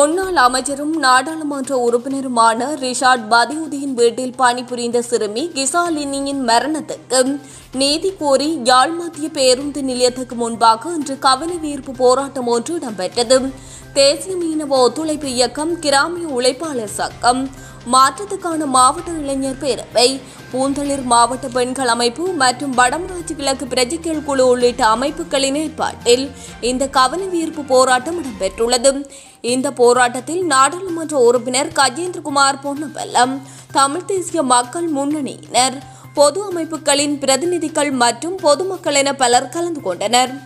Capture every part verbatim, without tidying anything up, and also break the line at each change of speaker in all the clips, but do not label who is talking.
முன்னாள் அமைச்சரும் நாடாளுமன்ற உறுப்பினருமான ரிஷாட் பதியுதீன் வீட்டில் பணிபுரிந்த சிறுமி கிசாலினியின் மரணத்துக்கு நீதி கோரி யாழ் மத்திய பேருந்து நிலையத்துக்கு முன்பாக இன்று கவனஈர்ப்பு போராட்டம் ஒன்று இடம்பெற்றது. தேசிய மீனவ ஒத்துழைப்பு இயக்கம், கிராமிய உழைப்பாளர் சங்கம், மாற்றத்துக்கான மாவட்ட இளைஞர் பேரவை, பூந்தளிர் மாவட்ட பெண்கள் அமைப்பு மற்றும் வடமராட்சி கிழக்கு பிரஜைகள் குழு உள்ளிட்ட அமைப்புகளின் ஏற்பாட்டில் இந்த கவனஈர்ப்பு போராட்டம் இடம்பெற்றுள்ளது. இந்த போராட்டத்தில் நாடாளுமன்ற உறுப்பினர் கஜேந்திரகுமார் பொன்னம்பலம், தமிழ் தேசிய மக்கள் முன்னணியினர், பொது அமைப்புகளின் பிரதிநிதிகள் மற்றும் பொதுமக்கள் என பலர் கலந்து கொண்டனர்.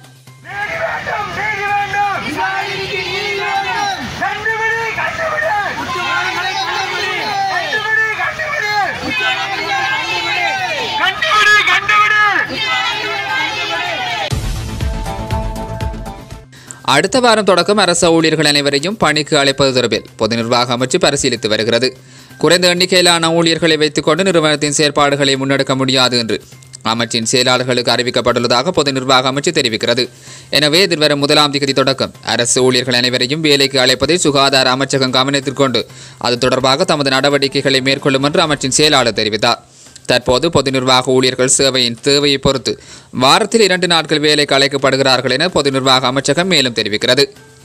அடுத்த வாரம் தொடக்கம் அரசு ஊழியர்கள் அனைவரையும் பணிக்கு அழைப்பது தொடர்பில் பொது நிர்வாக அமைச்சு பரிசீலித்து வருகிறது. குறைந்த எண்ணிக்கையிலான ஊழியர்களை வைத்துக் கொண்டு நிறுவனத்தின் செயற்பாடுகளை முன்னெடுக்க முடியாது என்று அமைச்சின் செயலாளர்களுக்கு அறிவிக்கப்பட்டுள்ளதாக பொது நிர்வாக அமைச்சு தெரிவிக்கிறது. எனவே எதிர்வரும் முதலாம் தேதி தொடக்கம் அரசு ஊழியர்கள் அனைவரையும் வேலைக்கு அழைப்பதை சுகாதார அமைச்சகம் கவனத்தில் கொண்டு அது தொடர்பாக தமது நடவடிக்கைகளை மேற்கொள்ளும் என்று அமைச்சின் செயலாளர் தெரிவித்தார். தற்போது பொது நிர்வாக ஊழியர்கள் சேவையின் தேவையை பொறுத்து வாரத்தில் இரண்டு நாட்கள் வேலைக்கு அழைக்கப்படுகிறார்கள் என பொது நிர்வாக அமைச்சகம் மேலும் தெரிவிக்கிறது.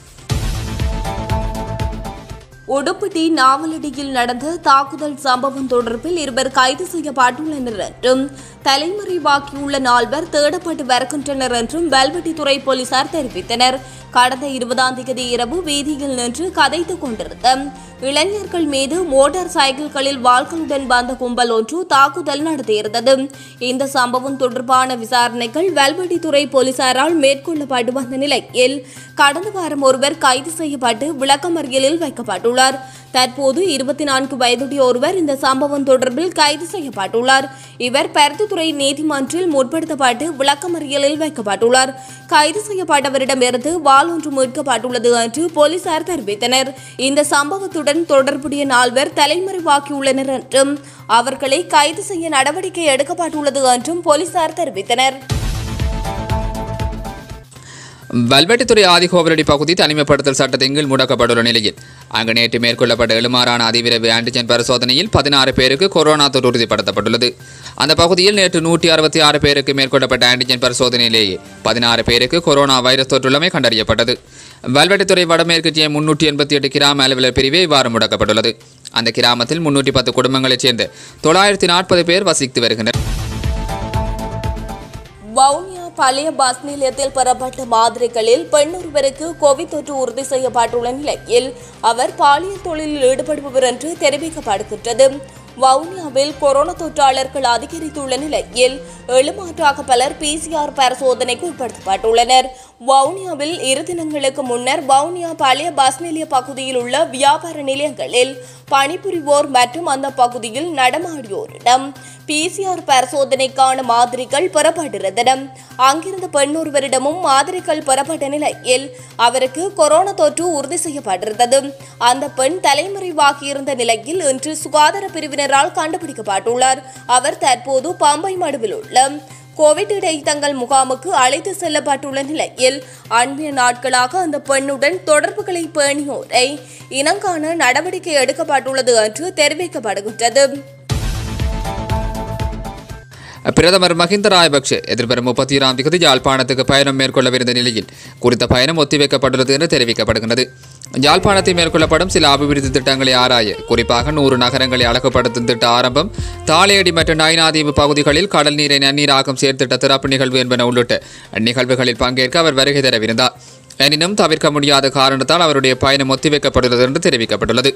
உடுப்பிட்டி நாவலடியில் நடந்த தாக்குதல் சம்பவம் தொடர்பில் இருவர் கைது செய்யப்பட்டுள்ளனர் என்றும் தலைமறைவாக்கியுள்ள நால்வர் தேடப்பட்டு வருகின்றனர் என்றும் வெல்வெட்டித்துறை போலீசார் தெரிவித்தனர். கடந்த இருபதாம் தேதி இரவு வீதியில் நின்று கதைத்துக் கொண்டிருந்த இளைஞர்கள் மீது மோட்டார் சைக்கிள்களில் வாள்களுடன் வந்த கும்பல் ஒன்று தாக்குதல் நடத்தியிருந்தது. இந்த சம்பவம் தொடர்பான விசாரணைகள் வெல்வெட்டித்துறை போலீசாரால் மேற்கொள்ளப்பட்டு வந்த நிலையில் கடந்த வாரம் ஒருவர் கைது செய்யப்பட்டு விளக்கமறியலில் வைக்கப்பட்டுள்ளார். தற்போது இருபத்தி நான்கு வயதுடைய ஒருவர் இந்த சம்பவம் தொடர்பில் கைது செய்யப்பட்டுள்ளார். இவர் பருத்தித்துறை நீதிமன்றில் முற்படுத்தப்பட்டு விளக்கமறியலில் வைக்கப்பட்டுள்ளார். கைது செய்யப்பட்டவரிடமிருந்து வாள் ஒன்று மீட்கப்பட்டுள்ளது என்று போலீசார் தெரிவித்தனர். இந்த சம்பவத்துடன் தொடர்புடைய நால்வர் தலைமறைவாக்கியுள்ளனர் என்றும் அவர்களை கைது செய்ய நடவடிக்கை எடுக்கப்பட்டுள்ளது என்றும் போலீசார் தெரிவித்தனர்.
வெல்வெட்டித்துறை ஆதிகோவிலடி பகுதி தனிமைப்படுத்தல் சட்டத்தின் கீழ் முடக்கப்பட்டுள்ள நிலையில் அங்கு நேற்று மேற்கொள்ளப்பட்ட எழுமாறான அதிவிரைவு ஆன்டிஜென் பரிசோதனையில் பதினாறு பேருக்கு கொரோனா தொற்று உறுதிப்படுத்தப்பட்டுள்ளது. அந்த பகுதியில் நேற்று நூற்றி அறுபத்தி ஆறு பேருக்கு மேற்கொள்ளப்பட்ட ஆன்டிஜென் பரிசோதனையிலேயே பதினாறு பேருக்கு கொரோனா வைரஸ் தொற்றுள்ளமை கண்டறியப்பட்டது. வெல்வெட்டித்துறை வடமேற்கு ஜே முன்னூற்றி எண்பத்தி எட்டு கிராம அலுவலர் பிரிவே இவ்வாறு முடக்கப்பட்டுள்ளது. அந்த கிராமத்தில் முன்னூற்றி பத்து குடும்பங்களைச் சேர்ந்த தொள்ளாயிரத்தி நாற்பது பேர் வசித்து வருகின்றனர்.
வவுனியா பழைய பஸ் நிலையத்தில் பெறப்பட்ட மாதிரிகளில் பெண் ஒருவருக்கு கோவிட் தொற்று உறுதி செய்யப்பட்டுள்ள நிலையில் அவர் பாலியல் தொழிலில் ஈடுபடுபவர் என்று தெரிவிக்கப்படுகின்றது. வவுனியாவில் கொரோனா தொற்றாளர்கள் அதிகரித்துள்ள நிலையில் எழுமாற்றாக பலர் பிசிஆர் பரிசோதனைக்கு உட்படுத்தப்பட்டுள்ளனர். வவுனியாவில் இரு தினங்களுக்கு முன்னர் வவுனியா பழைய பஸ் நிலைய பகுதியில் உள்ள வியாபார நிலையங்களில் பணிபுரிவோர் மற்றும் அந்த பகுதியில் நடமாடியோரிடம் பிசிஆர் பரிசோதனைக்கான மாதிரிகள் பெறப்பட்டிருந்தன. அங்கிருந்த பெண் ஒருவரிடமும் மாதிரிகள் பெறப்பட்ட நிலையில் அவருக்கு கொரோனா தொற்று உறுதி செய்யப்பட்டிருந்தது. அந்த பெண் தலைமறைவாகியிருந்த நிலையில் இன்று சுகாதார பிரிவினரால் கண்டுபிடிக்கப்பட்டுள்ளார். அவர் தற்போது பம்பை மடுவில் உள்ள கோவிட் இடைத்தங்கள் முகாமுக்கு அழைத்து செல்லப்பட்டுள்ள நிலையில் அண்மைய நாட்களாக அந்த பெண்ணுடன் தொடர்புகளை பேணியோரை இனங்காண நடவடிக்கை எடுக்கப்பட்டுள்ளது என்று தெரிவிக்கப்படுகின்றது.
பிரதமர் மஹிந்த ராஜபக்ஷ எதிர்வரும் முப்பத்தி ஆறாம் தேதி யாழ்ப்பாணத்துக்கு பயணம் மேற்கொள்ளவிருந்த நிலையில் குறித்த பயணம் ஒத்திவைக்கப்பட்டுள்ளது என்று தெரிவிக்கப்படுகிறது. யாழ்ப்பாணத்தில் மேற்கொள்ளப்படும் சில அபிவிருத்தி திட்டங்களை ஆராய, குறிப்பாக நூறு நகரங்களை அழகுபடுத்தும் திட்ட ஆரம்பம், தாளையடி மற்றும் நயினாதீவு பகுதிகளில் கடல் நீரை நன்னீராக்கும் செயற்திட்ட திறப்பு நிகழ்வு என்பன உள்ளிட்ட நிகழ்வுகளில் பங்கேற்க அவர் வருகை தரவிருந்தார். எனினும் தவிர்க்க முடியாத காரணத்தால் அவருடைய பயணம் ஒத்திவைக்கப்பட்டுள்ளது என்று தெரிவிக்கப்பட்டுள்ளது.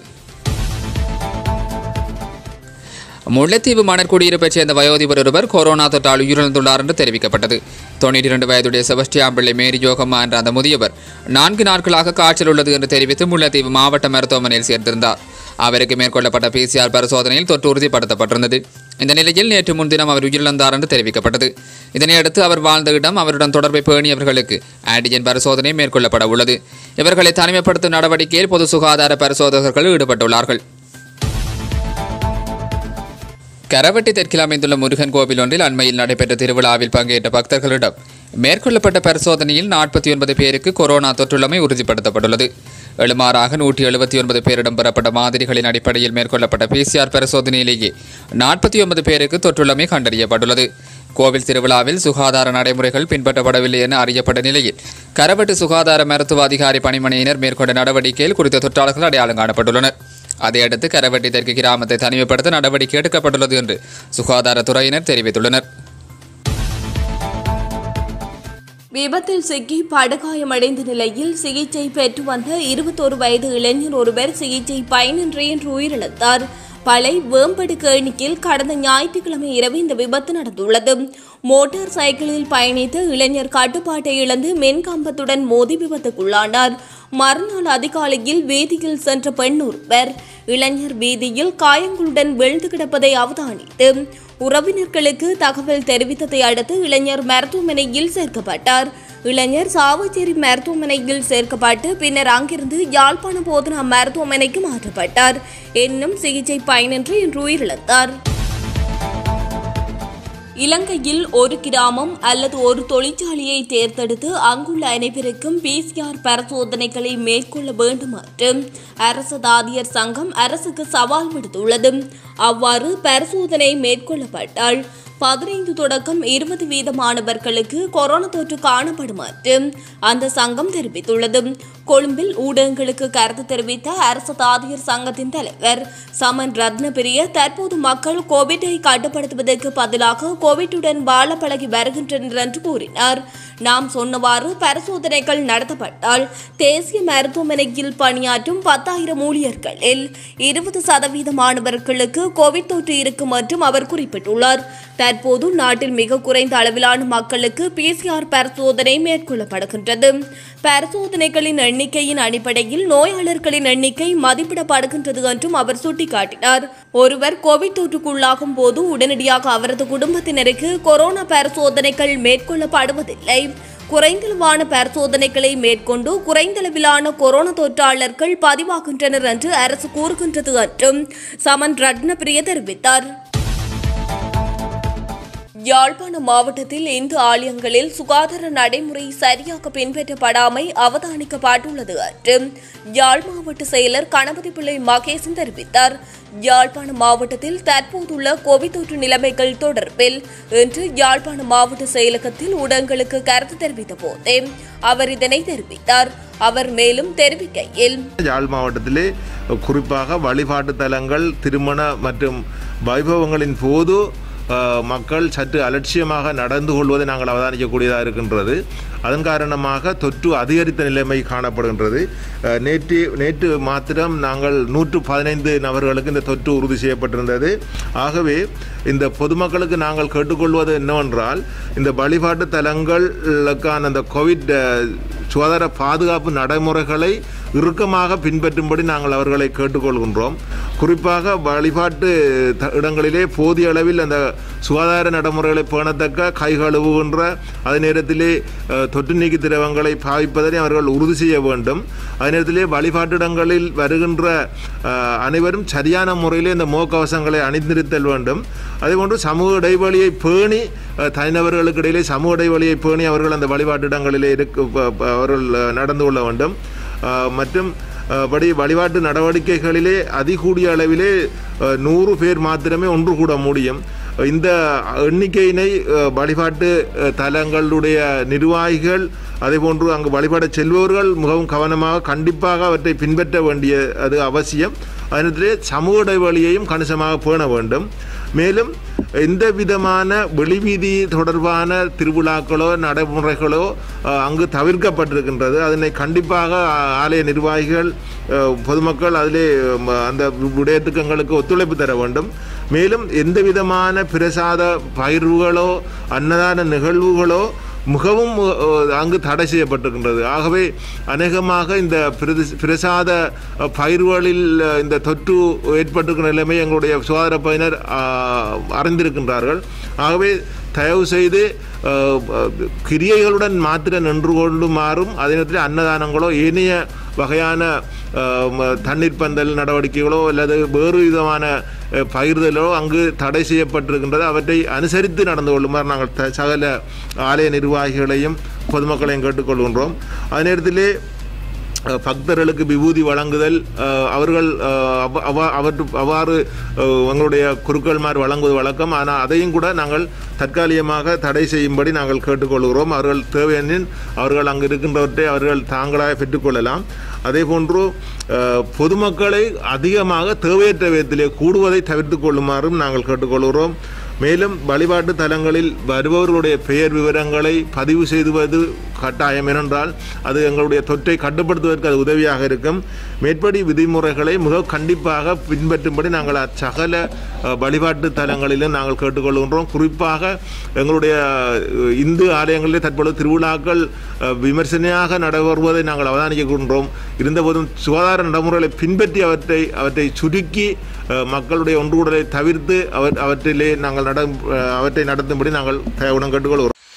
முல்லைத்தீவு மணற்குடியிருப்பைச் சேர்ந்த வயோதிபர் ஒருவர் கொரோனா தொற்றால் உயிரிழந்துள்ளார் என்று தெரிவிக்கப்பட்டது. தொண்ணூற்றி இரண்டு வயதுடைய செபஸ்டியான் பிள்ளை மேரி ஜோகம்மா என்ற அந்த முதியவர் நான்கு நாட்களாக காய்ச்சல் உள்ளது என்று தெரிவித்து முல்லைத்தீவு மாவட்ட மருத்துவமனையில் சேர்த்திருந்தார். அவருக்கு மேற்கொள்ளப்பட்ட பிசிஆர் பரிசோதனையில் தொற்று உறுதிப்படுத்தப்பட்டிருந்தது. இந்த நிலையில் நேற்று முன்தினம் அவர் உயிரிழந்தார் என்று தெரிவிக்கப்பட்டது. இதனையடுத்து அவர் வாழ்ந்த இடம், அவருடன் தொடர்பை பேணியவர்களுக்கு ஆன்டிஜென் பரிசோதனை மேற்கொள்ளப்பட உள்ளது. இவர்களை தனிமைப்படுத்தும் நடவடிக்கையில் பொது சுகாதார பரிசோதகர்கள் ஈடுபட்டுள்ளார்கள். கரவட்டி தெற்கில் அமைந்துள்ள முருகன் கோவில் ஒன்றில் அண்மையில் நடைபெற்ற திருவிழாவில் பங்கேற்ற பக்தர்களிடம் மேற்கொள்ளப்பட்ட பரிசோதனையில் நாற்பத்தி ஒன்பது பேருக்கு கொரோனா தொற்றுள்ளமை உறுதிப்படுத்தப்பட்டுள்ளது. எழுமாறாக நூற்றி எழுபத்தி ஒன்பது பேரிடம் பெறப்பட்ட மாதிரிகளின் அடிப்படையில் மேற்கொள்ளப்பட்ட பிசிஆர் பரிசோதனையிலேயே நாற்பத்தி ஒன்பது பேருக்கு தொற்றுள்ளமை கண்டறியப்பட்டுள்ளது. கோவில் திருவிழாவில் சுகாதார நடைமுறைகள் பின்பற்றப்படவில்லை என அறியப்பட்ட நிலையில் கரவெட்டு சுகாதார மருத்துவ அதிகாரி பணிமனையினர் மேற்கொண்ட நடவடிக்கையில் குறித்த தொற்றாளர்கள் அடையாளம் காணப்பட்டுள்ளனர். அதையடுத்து கரவெட்டி தெற்கு கிராமத்தை தனிமைப்படுத்த நடவடிக்கை எடுக்கப்பட்டுள்ளது என்று சுகாதாரத்துறையினர் தெரிவித்துள்ளனர்.
விபத்தில் சிக்கி படுகாயமடைந்த நிலையில் சிகிச்சை பெற்று வந்த இருபத்தோரு வயது இளைஞர் ஒருவர் சிகிச்சை பயனின்றி இன்று உயிரிழந்தார். பளை வேம்படு கேணிக்கில் கடந்த ஞாயிற்றுக்கிழமை இரவு இந்த விபத்து நடந்துள்ளது. மோட்டார் சைக்கிளில் பயணித்த இளைஞர் கட்டுப்பாட்டை இழந்து மின்கம்பத்துடன் மோதி விபத்துக்குள்ளானார். மறுநாள் அதிகாலையில் வீதியில் சென்ற பெண் ஒருவர் இளைஞர் வீதியில் காயங்களுடன் வீழ்ந்து கிடப்பதை அவதானித்து உறவினர்களுக்கு தகவல் தெரிவித்ததை அடுத்து இளைஞர் மருத்துவமனையில் சேர்க்கப்பட்டார். இளைஞர் சாவச்சேரி மருத்துவமனையில் சேர்க்கப்பட்டு பின்னர் அங்கிருந்து யாழ்ப்பாண போதனா மருத்துவமனைக்கு மாற்றப்பட்டார். இன்னும் சிகிச்சை பயனின்றி இன்று உயிரிழந்தார். இலங்கையில் ஒரு கிராமம் அல்லது ஒரு தொழிற்சாலையை தேர்ந்தெடுத்து அங்குள்ள அனைவருக்கும் பிசிஆர் பரிசோதனைகளை மேற்கொள்ள வேண்டும் என்று அரசு தாதியர் சங்கம் அரசுக்கு சவால் விடுத்துள்ளது. அவ்வாறு பரிசோதனை மேற்கொள்ளப்பட்டால் பதினைந்து தொடக்கம் இருபது வீதமானவர்களுக்கு கொரோனா தொற்று காணப்படும் என்று அந்த சங்கம் தெரிவித்துள்ளது. கொழும்பில் ஊடகங்களுக்கு கருத்து தெரிவித்த அரசு தாதியர் சங்கத்தின் தலைவர் சமன் ரத்னபிரிய தற்போது மக்கள் கோவிட்டை கட்டுப்படுத்துவதற்கு பதிலாக கோவிட்டுடன் வாழ பழகி வருகின்றனர் என்று கூறினார். நாம் சொன்னவாறு பரிசோதனைகள் நடத்தப்பட்டால் தேசிய மருத்துவமனையில் பணியாற்றும் பத்தாயிரம் ஊழியர்களில் இருபது சதவீதமானவர்களுக்கு கோவிட் தொற்று இருக்கும் என்றும் அவர் குறிப்பிட்டுள்ளார். தற்போது நாட்டில் மிக குறைந்த அளவிலான மக்களுக்கு பிசிஆர் பரிசோதனை மேற்கொள்ளப்படுகின்றது. பரிசோதனைகளின் எண்ணிக்கையின் அடிப்படையில் நோயாளர்களின் எண்ணிக்கை மதிப்பிடப்படுகின்றது என்றும் அவர் சுட்டிக்காட்டினார். ஒருவர் கோவிட் தொற்றுக்குள்ளாகும் போது உடனடியாக அவரது குடும்பத்தினருக்கு கொரோனா பரிசோதனைகள் மேற்கொள்ளப்படுவதில்லை. குறைந்தளவான பரிசோதனைகளை மேற்கொண்டு குறைந்தளவிலான கொரோனா தொற்றாளர்கள் பதிவாகின்றனர் என்று அரசு கூறுகின்றது என்றும் சமன் ரத்னபிரிய தெரிவித்தார். யாழ்ப்பாண மாவட்டத்தில் இந்து ஆலயங்களில் சுகாதார நடைமுறை சரியாக பின்பற்றப்படாமை அவதானிக்கப்பட்டுள்ளது என்று யாழ் மாவட்ட செயலர் கணபதி பிள்ளை மகேசன் தெரிவித்தார். யாழ்ப்பாண மாவட்டத்தில் தற்போதுள்ள கோவிட் தொற்று நிலைமைகள் தொடர்பில் இன்று யாழ்ப்பாண மாவட்ட செயலகத்தில் ஊடகங்களுக்கு கருத்து தெரிவித்த போதே அவர் இதனை தெரிவித்தார். அவர் மேலும் தெரிவிக்கையில்,
யாழ் மாவட்டத்திலே குறிப்பாக வழிபாட்டு தலங்கள், திருமண மற்றும் வைபவங்களின் போது மக்கள் சற்று அலட்சியமாக நடந்து கொள்வதை நாங்கள் அவதானிக்கக்கூடியதாக இருக்கின்றது. அதன் காரணமாக தொற்று அதிகரித்த நிலைமை காணப்படுகின்றது. நேற்று நேற்று மாத்திரம் நாங்கள் நூற்று பதினைந்து நபர்களுக்கு இந்த தொற்று உறுதி செய்யப்பட்டிருந்தது. ஆகவே இந்த பொதுமக்களுக்கு நாங்கள் கேட்டுக்கொள்வது என்னவென்றால், இந்த வழிபாட்டு தலங்களுக்கான அந்த கோவிட் சுகாதார பாதுகாப்பு நடைமுறைகளை இறுக்கமாக பின்பற்றும்படி நாங்கள் அவர்களை கேட்டுக்கொள்கின்றோம். குறிப்பாக வழிபாட்டு இடங்களிலே போதிய அளவில் அந்த சுகாதார நடைமுறைகளை பேணத்தக்க கை கழுவுகின்ற அதே நேரத்திலே தொற்று நீக்கி திரவங்களை பாவிப்பதனை அவர்கள் உறுதி செய்ய வேண்டும். அதே நேரத்திலே வழிபாட்டிடங்களில் வருகின்ற அனைவரும் சரியான முறையிலே இந்த முகக்கவசங்களை அணிந்திருத்தல் வேண்டும். அதேபோன்று சமூக இடைவெளியை பேணி தனிநபர்களுக்கு இடையிலே சமூக இடைவெளியை பேணி அவர்கள் அந்த வழிபாட்டிடங்களிலே இருக்க அவர்கள் நடந்து கொள்ள வேண்டும். மற்றும் படி வழிபாட்டு நடவடிக்கைகளிலே அதிகூடிய அளவிலே நூறு பேர் மாத்திரமே ஒன்று கூட முடியும். இந்த எண்ணிக்கையினை வழிபாட்டு தலங்களுடைய நிர்வாகிகள் அதேபோன்று அங்கு வழிபாட செல்பவர்கள் மிகவும் கவனமாக கண்டிப்பாக அவற்றை பின்பற்ற வேண்டிய அது அவசியம். அதனத்திலே சமூக இடைவெளியையும் கணிசமாக பேண வேண்டும். மேலும் எந்த விதமான வெளிவீதி தொடர்பான திருவிழாக்களோ நடைமுறைகளோ அங்கு தவிர்க்கப்பட்டிருக்கின்றது. அதனை கண்டிப்பாக ஆலய நிர்வாகிகள் பொதுமக்கள் அதிலே அந்த விடயத்துக்கங்களுக்கு ஒத்துழைப்பு தர வேண்டும். மேலும் எந்த விதமான பிரசாத பகிர்வுகளோ அன்னதான நிகழ்வுகளோ மிகவும் அங்கு தடை செய்யப்பட்டிருக்கின்றது. ஆகவே அநேகமாக இந்த பிரசாத பயிர்களில் இந்த தொற்று ஏற்பட்டிருக்கிற நிலைமை எங்களுடைய சுகாதார பயினர் அறிந்திருக்கின்றார்கள். ஆகவே தயவு செய்து கிரியைகளுடன் மாத்திர நின்று கொள்ளுமாறும் அதே நேரத்தில் அன்னதானங்களோ ஏனைய வகையான தண்ணீர் பந்தல் நடவடிக்கைகளோ அல்லது வேறு விதமான பகிர்தலோ அங்கு தடை செய்யப்பட்டிருக்கின்றது. அவற்றை அனுசரித்து நடந்து கொள்ளுமாறு நாங்கள் த சகல ஆலய நிர்வாகிகளையும் பொதுமக்களையும் கேட்டுக்கொள்கின்றோம். அதே நேரத்திலே பக்தர்களுக்கு விபூதி வழங்குதல், அவர்கள் அவர் அவ்வாறு எங்களுடைய குருக்கள்மார் வழங்குவது வழக்கம். ஆனால் அதையும் கூட நாங்கள் தற்காலிகமாக தடை செய்யும்படி நாங்கள் கேட்டுக்கொள்கிறோம். அவர்கள் தேவையெனின் அவர்கள் அங்கு இருக்கின்றவற்றை அவர்கள் தாங்களாக பெற்றுக்கொள்ளலாம். அதே போன்று பொதுமக்களை அதிகமாக தேவையற்ற விதத்திலே கூடுவதை தவிர்த்து கொள்ளுமாறும் நாங்கள் கேட்டுக்கொள்கிறோம். மேலும் வழிபாட்டு தலங்களில் வருபவர்களுடைய பெயர் விவரங்களை பதிவு செய்துவது கட்டாயம். ஏனென்றால் அது எங்களுடைய தொற்றை கட்டுப்படுத்துவதற்கு அது உதவியாக இருக்கும். மேற்படி விதிமுறைகளை மிக கண்டிப்பாக பின்பற்றும்படி நாங்கள் அச்சகல வழிபாட்டு தலங்களிலும் நாங்கள் கேட்டுக்கொள்கின்றோம். குறிப்பாக எங்களுடைய இந்து ஆலயங்களிலே தற்பொழுது திருவிழாக்கள் விமர்சனையாக நடைபெறுவதை நாங்கள் அவதானிக்கின்றோம். இருந்தபோதும் சுகாதார நடைமுறைகளை பின்பற்றி அவற்றை அவற்றை சுருக்கி மக்களுடைய ஒன்றுகூடலை தவிர்த்து அவர் அவற்றிலே நாங்கள் நட அவற்றை நடத்தும்படி நாங்கள் தயவுடன் கேட்டுக்கொள்கிறோம்.